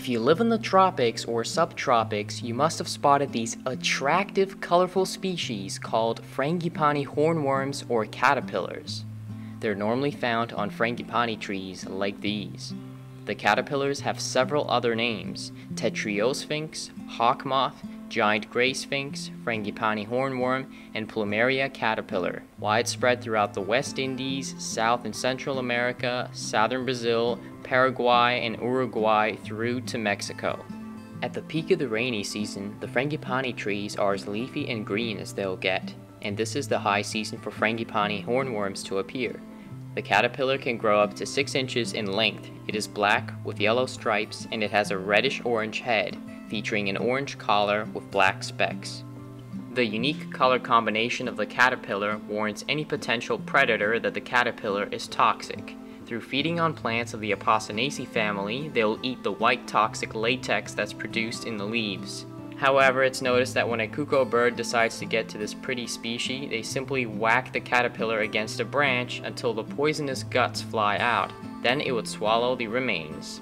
If you live in the tropics or subtropics, you must have spotted these attractive, colorful species called frangipani hornworms or caterpillars. They're normally found on frangipani trees like these. The caterpillars have several other names: tetriosphinx, hawk moth, giant gray sphinx, frangipani hornworm, and plumeria caterpillar, widespread throughout the West Indies, South and Central America, southern Brazil, Paraguay, and Uruguay through to Mexico. At the peak of the rainy season, the frangipani trees are as leafy and green as they'll get, and this is the high season for frangipani hornworms to appear. The caterpillar can grow up to 6 inches in length. It is black with yellow stripes, and it has a reddish-orange head, featuring an orange collar with black specks. The unique color combination of the caterpillar warns any potential predator that the caterpillar is toxic. Through feeding on plants of the Apocynaceae family, they will eat the white toxic latex that's produced in the leaves. However, it's noticed that when a cuckoo bird decides to get to this pretty species, they simply whack the caterpillar against a branch until the poisonous guts fly out. Then it would swallow the remains.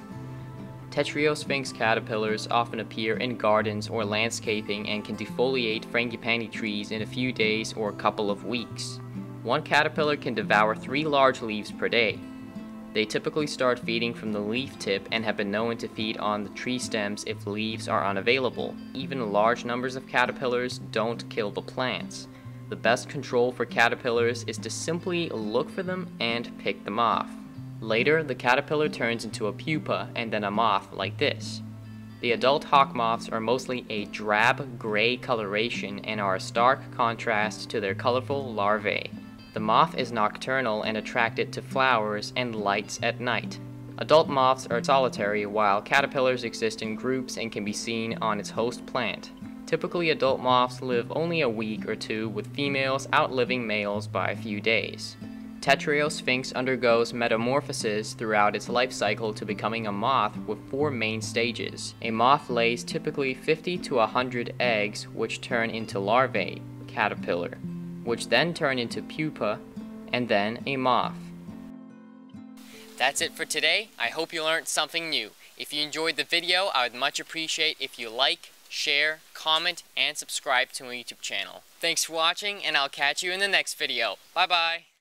Tetriosphinx caterpillars often appear in gardens or landscaping and can defoliate frangipani trees in a few days or a couple of weeks. One caterpillar can devour 3 large leaves per day. They typically start feeding from the leaf tip and have been known to feed on the tree stems if leaves are unavailable. Even large numbers of caterpillars don't kill the plants. The best control for caterpillars is to simply look for them and pick them off. Later, the caterpillar turns into a pupa and then a moth like this. The adult hawk moths are mostly a drab gray coloration and are a stark contrast to their colorful larvae. The moth is nocturnal and attracted to flowers and lights at night. Adult moths are solitary, while caterpillars exist in groups and can be seen on its host plant. Typically, adult moths live only a week or two, with females outliving males by a few days. Tetriosphinx undergoes metamorphosis throughout its life cycle to becoming a moth with 4 main stages. A moth lays typically 50 to 100 eggs, which turn into larvae, caterpillar, which then turn into pupa, and then a moth. That's it for today. I hope you learned something new. If you enjoyed the video, I would much appreciate if you like, share, comment, and subscribe to my YouTube channel. Thanks for watching, and I'll catch you in the next video. Bye bye!